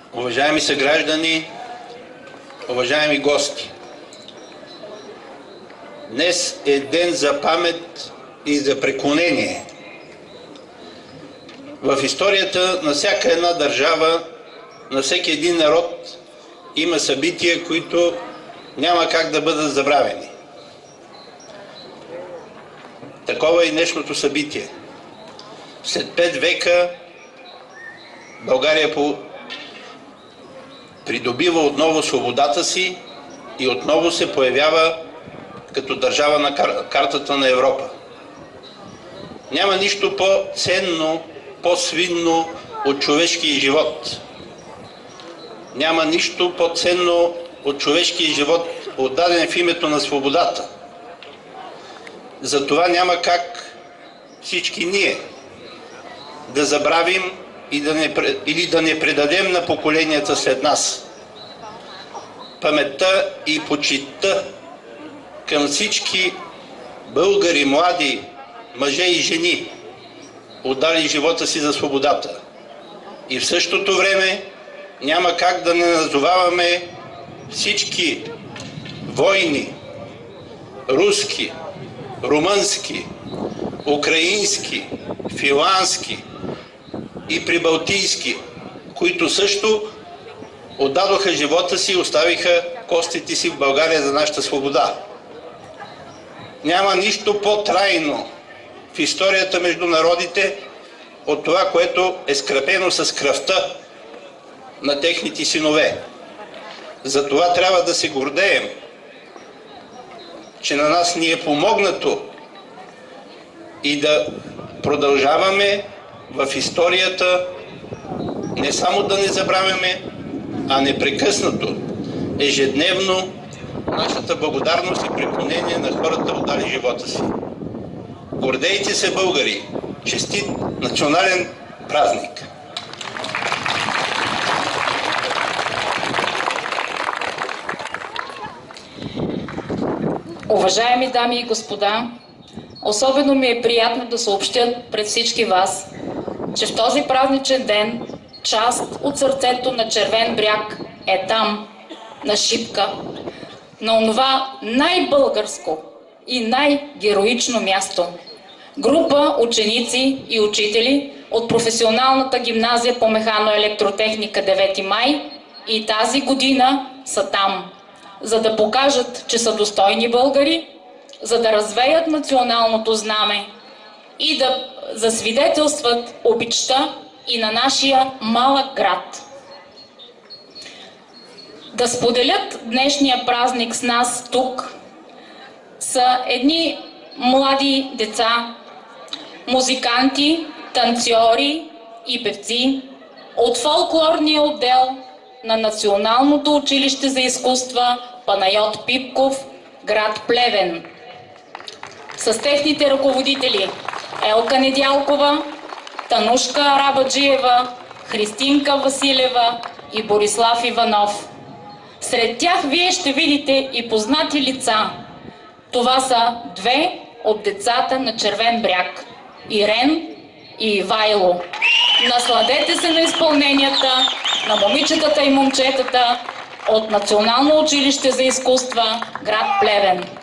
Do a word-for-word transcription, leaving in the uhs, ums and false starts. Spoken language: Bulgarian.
Уважаеми съграждани, уважаеми гости! Днес е ден за памет и за преклонение. В историята на всяка една държава, на всеки един народ има събития, които няма как да бъдат забравени. Такова е и днешното събитие. След пет века България по... придобива отново свободата си и отново се появява като държава на кар... картата на Европа. Няма нищо по-ценно, по-свинно от човешкия живот. Няма нищо по-ценно от човешкия живот, отдаден в името на свободата. Затова няма как всички ние да забравим и да не, или да не предадем на поколенията след нас паметта и почитта към всички българи, млади, мъже и жени, отдали живота си за свободата. И в същото време няма как да не назоваваме всички войни, руски, румънски, украински, финландски и прибалтийски, които също отдадоха живота си и оставиха костите си в България за нашата свобода. Няма нищо по-трайно в историята между народите от това, което е скрепено с кръвта на техните синове. Затова трябва да се гордеем, че на нас ни е помогнато и да продължаваме в историята не само да не забравяме, а непрекъснато, ежедневно нашата благодарност и преклонение на хората, отдали живота си. Гордейте се, българи! Честит национален празник! Уважаеми дами и господа, особено ми е приятно да съобщя пред всички вас, че в този празничен ден част от сърцето на Червен бряг е там, на Шипка, на онова най-българско и най-героично място. Група ученици и учители от професионалната гимназия по механо-електротехника девети май и тази година са там, за да покажат, че са достойни българи, за да развеят националното знаме и да засвидетелстват обичта и на нашия малък град. Да споделят днешния празник с нас тук са едни млади деца, музиканти, танцори и певци от фолклорния отдел на Националното училище за изкуства Панайот Пипков, град Плевен. С техните ръководители Елка Недялкова, Танушка Арабаджиева, Христинка Василева и Борислав Иванов. Сред тях вие ще видите и познати лица. Това са две от децата на Червен бряг – Ирен и Ивайло. Насладете се на изпълненията на момичетата и момчетата от Национално училище за изкуства, град Плевен.